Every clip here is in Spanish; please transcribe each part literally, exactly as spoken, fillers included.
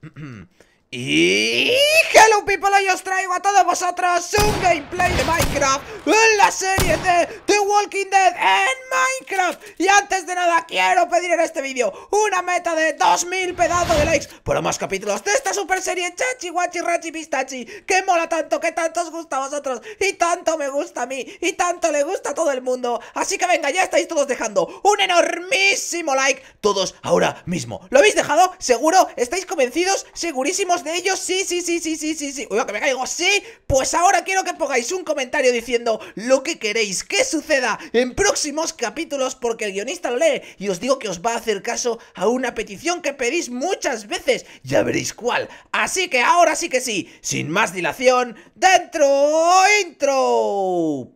Y hello people, hoy os traigo a todos vosotros un gameplay de Minecraft en la serie de The Walking Dead en Minecraft. Y antes de nada quiero pedir en este vídeo una meta de dos mil pedazos de likes para más capítulos de esta super serie Chachi Guachi Rachi Pistachi, que mola tanto, que tanto os gusta a vosotros y tanto me gusta a mí y tanto le gusta a todo el mundo. Así que venga, ya estáis todos dejando un enormísimo like, todos ahora mismo. ¿Lo habéis dejado? ¿Seguro? ¿Estáis convencidos? ¿Segurísimos de ellos? Sí, sí, sí, sí, sí, sí, sí. Uy, que me caigo. Sí, pues ahora quiero que pongáis un comentario diciendo lo que queréis que suceda en próximos capítulos, porque el guionista lo lee y os digo que os va a hacer caso a una petición que pedís muchas veces. Ya veréis cuál. Así que ahora sí que sí, sin más dilación, ¡dentro intro!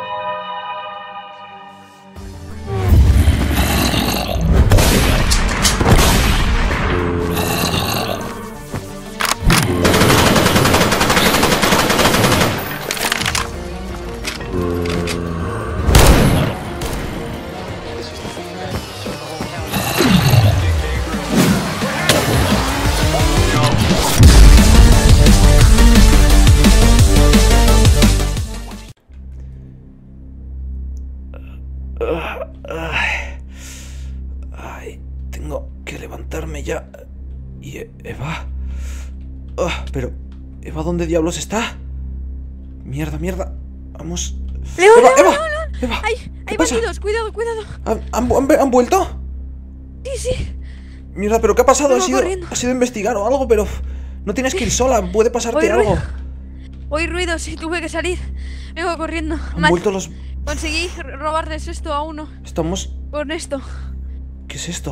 Ay, ay, tengo que levantarme ya. ¿Y Eva? Oh, pero, ¿Eva dónde diablos está? Mierda, mierda. Vamos. Leo, Eva, Leo, Eva, Leo, Leo. Eva. Hay, hay bandidos, cuidado, cuidado. ¿Han, han, han, han vuelto? Sí, sí. Mierda, pero ¿qué ha pasado? Ha sido, corriendo. ha sido investigar o algo, pero no tienes que ir sola, puede pasarte Oí algo. ruido. Oí ruidos y tuve que salir. Vengo corriendo. Han Mal. vuelto los... Conseguí robarles esto a uno. Estamos... Con esto. ¿Qué es esto?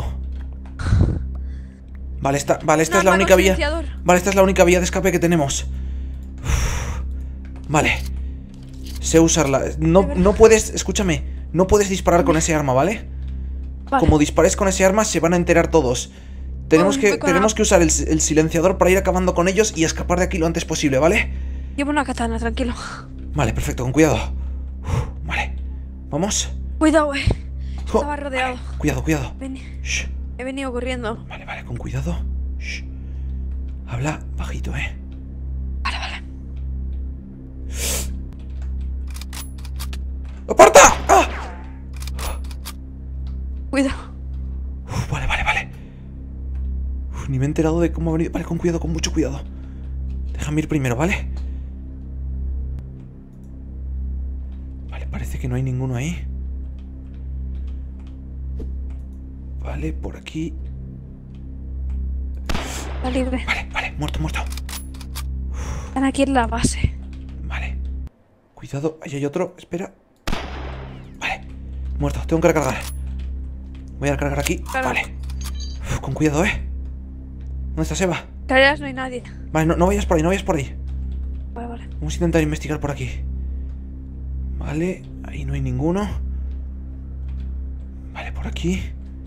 Vale, esta, vale, esta Un es la arma única con vía. silenciador. Vale, esta es la única vía de escape que tenemos. Uf. Vale. Sé usarla. No, no puedes, escúchame, no puedes disparar con ese arma, ¿vale? Vale. Como dispares con ese arma se van a enterar todos. Tenemos Con- que, con tenemos la- que usar el, el silenciador para ir acabando con ellos y escapar de aquí lo antes posible, ¿vale? Llevo una katana, tranquilo. Vale, perfecto, con cuidado. Uf, vale. Vamos. Cuidado, eh. Jo, Estaba rodeado. vale, cuidado, cuidado. Vení. Shh. He venido corriendo. Vale, vale, con cuidado. Shh. Habla bajito, eh. Vale, vale. ¡Aparta! ¡Ah! Cuidado. Uf, vale, vale, vale. Uf, ni me he enterado de cómo ha venido. Vale, con cuidado, con mucho cuidado. Déjame ir primero, ¿vale? Vale, parece que no hay ninguno ahí. Vale, por aquí. Está libre. Vale, vale, muerto, muerto. Están aquí en la base. Vale. Cuidado, ahí hay otro, espera. Vale, muerto, tengo que recargar. Voy a recargar aquí, Claro. vale. Uf, con cuidado, ¿eh? ¿Dónde estás, Eva? Carreras no hay nadie. Vale, no, no vayas por ahí, no vayas por ahí. Vale, vale. Vamos a intentar investigar por aquí. Vale, ahí no hay ninguno. Vale, por aquí.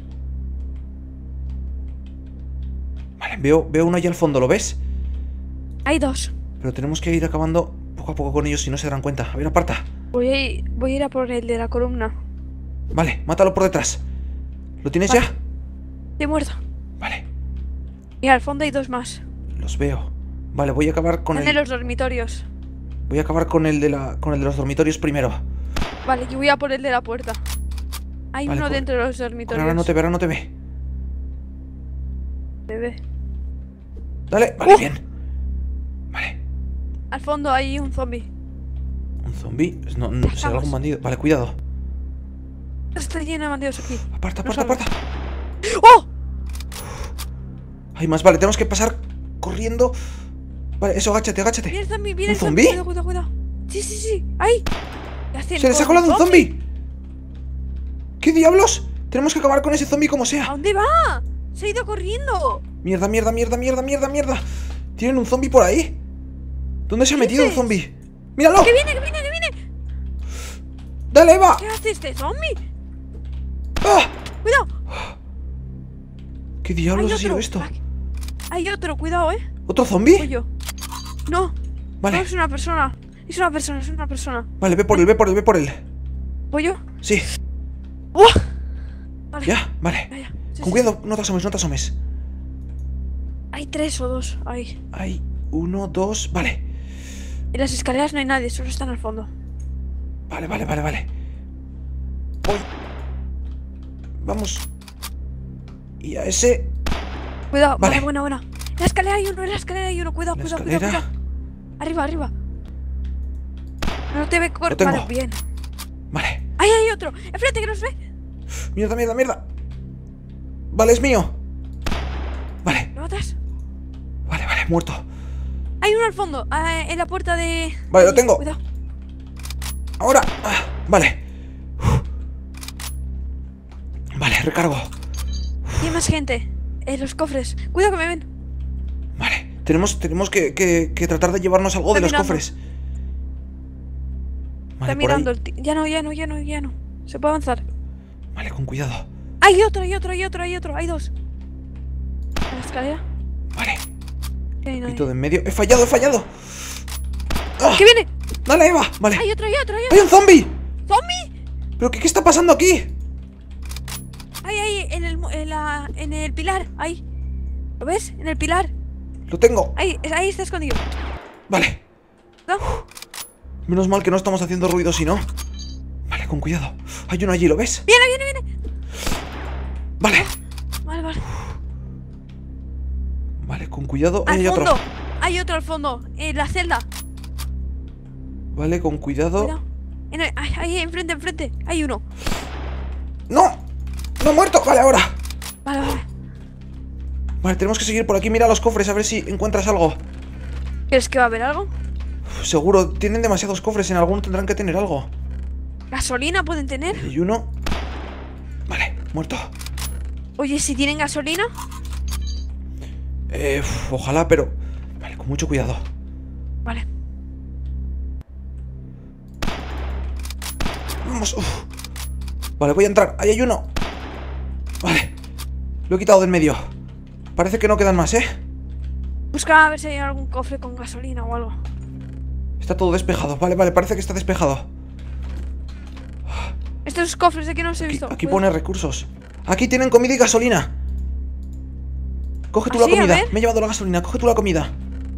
Vale, veo, veo uno allá al fondo, ¿lo ves? Hay dos. Pero tenemos que ir acabando poco a poco con ellos si no se darán cuenta. A ver, aparta. Voy a ir, voy a, ir a por el de la columna. Vale, mátalo por detrás. ¿Lo tienes Vale. ya? Estoy muerto. Vale, Y al fondo hay dos más. los veo. Vale, voy a acabar con Están en el... los dormitorios. Voy a acabar con el de la... con el de los dormitorios primero. Vale, yo voy a por el de la puerta. Hay Vale, uno corre. dentro de los Corre, dormitorios. ahora no te ve, ahora no te ve. Bebé. Dale, vale, ¡Uh! bien. Vale. Al fondo hay un zombie. ¿Un zombie? No, no será Estamos. algún bandido. Vale, cuidado. Está lleno de bandidos aquí. Aparta, No aparta, salgas. aparta. ¡Oh! Hay más, vale, tenemos que pasar corriendo. Vale, eso, agáchate, agáchate. Viene el zombie, viene ¿Un el zombie. zombie? Cuidado, cuidado, cuidado. Sí, sí, sí. ¡Ahí! ¿Qué hacen ¡Se les ha con colado un zombie! ¿Qué diablos? Tenemos que acabar con ese zombie como ¿A sea. dónde va? Se ha ido corriendo. Mierda, mierda, mierda, mierda, mierda, mierda. ¿Tienen un zombie por ahí? ¿Dónde se ha ¿Qué metido el dices? zombie? ¡Míralo! ¡Que viene, que viene, que viene! ¡Dale, Eva! ¿Qué hace este zombie? ¡Ah! ¡Cuidado! ¿Qué Hay diablos ha otro. sido esto? Aquí. Hay otro, cuidado, eh. ¿Otro Voy zombie? yo. No, Vale, no es una persona. Es una persona, es una persona. vale, ve por él, ve por él, ve por él. ¿Voy yo? Sí, ¡Buah! Vale. ya, vale. Ya, ya. Sí, Con sí. cuidado, no te asomes, no te asomes. Ahí Hay tres o dos. Ahí. Hay uno, dos... Vale. En las escaleras no hay nadie, solo están al fondo. Vale, vale, vale, vale. Voy. Vamos. Y a ese... Cuidado, Vale. vale, buena, buena. En la escalera hay uno, en la escalera hay uno. Cuidado, ¿La cuidado, escalera? cuidado, cuidado. Arriba, arriba. No te ve Lo cortar. tengo. Vale, bien. Vale. Ahí hay otro. Enfrente que nos ve. Mierda, mierda, mierda. Vale, es mío. Vale, ¿Lo matas? vale, vale, muerto. Hay uno al fondo, ah, en la puerta de... Vale, lo tengo. Cuidado. Ahora. Ah, vale. Uf. Vale, recargo. Y hay más gente. En los cofres. Cuidado que me ven. Vale, tenemos, tenemos que, que, que tratar de llevarnos algo de Está los mirando. cofres. Vale, Está por mirando ahí. el ti- Ya no, ya no, ya no, ya no. Se puede avanzar. Vale, con cuidado. Hay otro, hay otro, hay otro, hay otro. Hay dos. En la escalera. Vale, Que hay nadie. poquito de en medio. He fallado, he fallado. ¡Ah! ¿Qué viene? Dale, Eva. Vale. Hay otro, hay otro, hay otro. ¡Hay un zombie! ¡Zombie! ¿Pero qué, qué está pasando aquí? Ahí, ahí, en el, mo- en la, en el pilar. Ahí. ¿Lo ves? En el pilar. Lo tengo. Ahí, es- ahí está escondido. Vale. ¿No? Menos mal que no estamos haciendo ruido, si no. Vale, con cuidado. Hay uno allí, ¿lo ves? Viene, viene, viene. Vale. Vale, vale. Vale, con cuidado. Al Ahí hay fondo. otro. Hay otro al fondo. En la celda. Vale, con cuidado. Cuidado. En el- ahí, ahí, enfrente, enfrente. Hay uno. ¡No! ¡No he muerto! Vale, ahora. Vale, vale. Vale, tenemos que seguir por aquí. Mira los cofres a ver si encuentras algo. ¿Crees que va a haber algo? Uf, seguro, tienen demasiados cofres. En alguno tendrán que tener algo. ¿Gasolina pueden tener? Y uno. Vale, muerto. Oye, si tienen gasolina. Eh, uf, ojalá, pero... Vale, con mucho cuidado. Vale. Vamos, uf. Vale, voy a entrar. Ahí hay uno. Vale. Lo he quitado del medio. Parece que no quedan más, ¿eh? Busca a ver si hay algún cofre con gasolina o algo. Está todo despejado. Vale, vale, parece que está despejado. Estos cofres de que no los he Aquí, visto. aquí Cuidado. pone recursos. Aquí tienen comida y gasolina. Coge tú ¿Ah, la sí? A comida. ver. Me he llevado la gasolina. Coge tú la comida.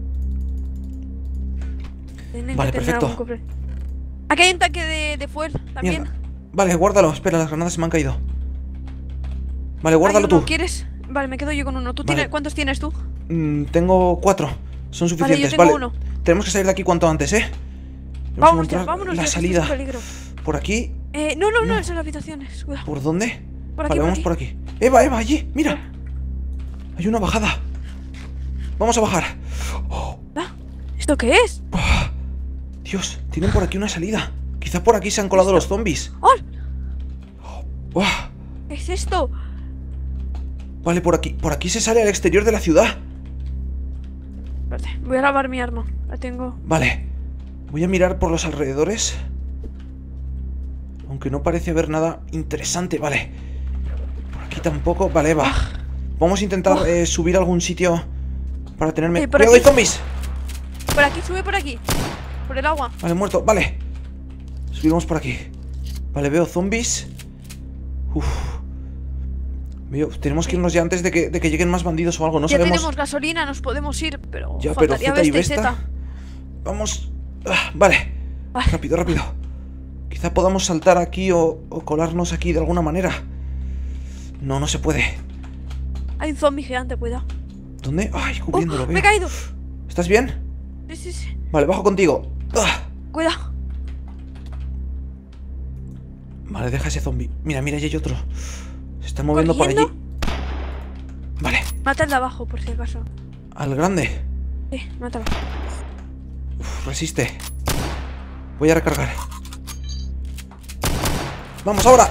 Tienen Vale, que tener perfecto. algún cofre. Aquí hay un tanque de, de fuel también. Mierda. Vale, guárdalo. Espera, las granadas se me han caído. Vale, Hay guárdalo uno, tú. ¿Quieres? Vale, me quedo yo con uno. ¿Tú Vale. tienes, ¿Cuántos tienes tú? Mm, tengo cuatro. Son Vale, yo suficientes. tengo Vale, uno. tenemos que salir de aquí cuanto antes, ¿eh? Debemos Vámonos ya, encontrar vámonos la ya, que esto salida. es un peligro. Por aquí. Eh, no, no, no, No. esas habitaciones. Cuidado. ¿Por dónde? Por aquí, vale, por vamos aquí. por aquí. Eva, Eva, allí. Mira. Hay una bajada. Vamos a bajar. Oh, Ah, ¿esto qué es? ah, Dios, tienen por aquí una salida. Quizá por aquí se han colado los zombies. ¡Oh! Buah. ¿Qué es esto? Vale, por aquí. Por aquí se sale al exterior de la ciudad. Espérate, voy a lavar mi arma. La tengo. Vale. Voy a mirar por los alrededores. Aunque no parece haber nada interesante. Vale. Por aquí tampoco. Vale, Eva. Vamos a intentar Oh. eh, subir a algún sitio para tenerme... Eh, por ¡Cuidado, hay aquí. zombies! Por aquí, sube por aquí. Por el agua. Vale, muerto. Vale. Subimos por aquí. Vale, veo zombies. Uf. Veo... Tenemos que irnos ya antes de que, de que lleguen más bandidos o algo. No ya sabemos... tenemos gasolina, nos podemos ir, pero Ya, pero faltaría Z y Vesta y Vesta. Z. Vamos. Ah, vale. Vale. Rápido, rápido. Quizá podamos saltar aquí o, o colarnos aquí de alguna manera. No, no se puede. Hay un zombie gigante, cuidado. ¿Dónde? Ay, Oh, cubriéndolo, me veo. he caído. ¿Estás bien? Sí, sí, sí. Vale, bajo contigo. Ah, Cuidado. vale, deja ese zombie. Mira, mira, ya hay otro. Se están moviendo por allí. ¿Corriendo? Vale, Mata el de abajo, por si acaso. al grande. Sí, mátalo. Uf, resiste. Voy a recargar. Vamos, ahora.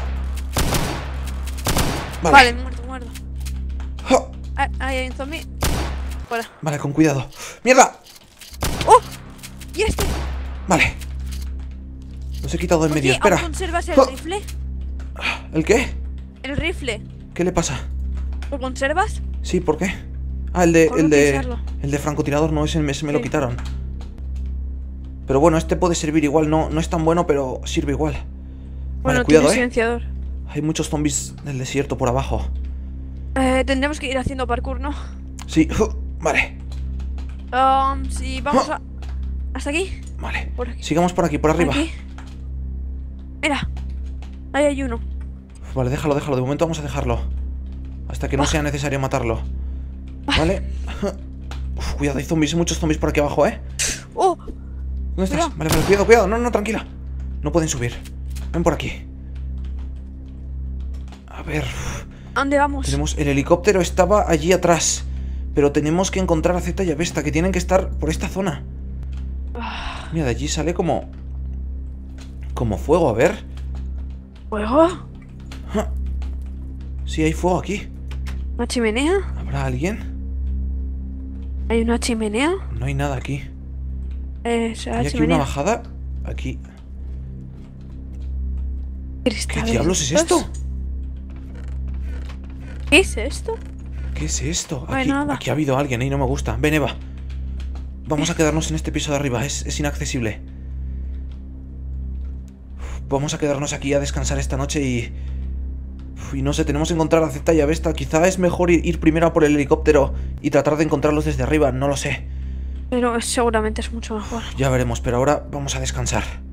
Vale. Vale, muerto, muerto. Ah, Ah, ahí hay un zombie. Fuera. vale, con cuidado. ¡Mierda! ¡Oh! ¿Y este? Vale. Los he quitado en Oye, medio. ¿aún Espera. conservas el Ah. rifle? ¿El qué? ¿El rifle? ¿Qué le pasa? ¿Lo conservas? Sí, ¿por qué? Ah, el de... Por El de, utilizarlo. el de francotirador, no, ese me, se me lo Sí. quitaron. Pero bueno, este puede servir igual. No, no es tan bueno, pero sirve igual. Bueno, Vale, cuidado, tiene eh. silenciador. Hay muchos zombies del desierto por abajo. Eh, tendremos que ir haciendo parkour, ¿no? Sí. Vale, Um, sí, vamos Oh. a... ¿Hasta aquí? vale. Por aquí. Sigamos por aquí, por arriba. Aquí. Mira. Ahí hay uno. Vale, déjalo, déjalo. De momento vamos a dejarlo. Hasta que no sea necesario matarlo. Vale. Uf, cuidado, hay zombies, hay muchos zombies por aquí abajo, ¿eh? ¡Oh! ¿Dónde estás? Cuidado. Vale, vale, cuidado, cuidado. No, no, tranquila. No pueden subir. Ven por aquí. A ver. ¿A dónde vamos? Tenemos... El helicóptero estaba allí atrás. Pero tenemos que encontrar a Zeta y a Vesta, que tienen que estar por esta zona. Ah, Mira, de allí sale como... Como fuego, a ver. ¿Fuego? Ja. Sí, hay fuego aquí. ¿Una chimenea? ¿Habrá alguien? ¿Hay una chimenea? No hay nada aquí. Eh, ¿será ¿Hay la aquí chimenea? una bajada? Aquí... ¿Qué Cristales diablos es estos. esto? ¿Qué es esto? ¿Qué es esto? No hay Aquí, nada. aquí ha habido alguien y no me gusta. Ven, Eva. Vamos a quedarnos en este piso de arriba. Es, es inaccesible. Uf, vamos a quedarnos aquí a descansar esta noche y... Uf, y no sé, tenemos que encontrar a Zeta y a Vesta. Quizá es mejor ir, ir primero a por el helicóptero y tratar de encontrarlos desde arriba. No lo sé. Pero seguramente es mucho mejor. Ya veremos, pero ahora vamos a descansar.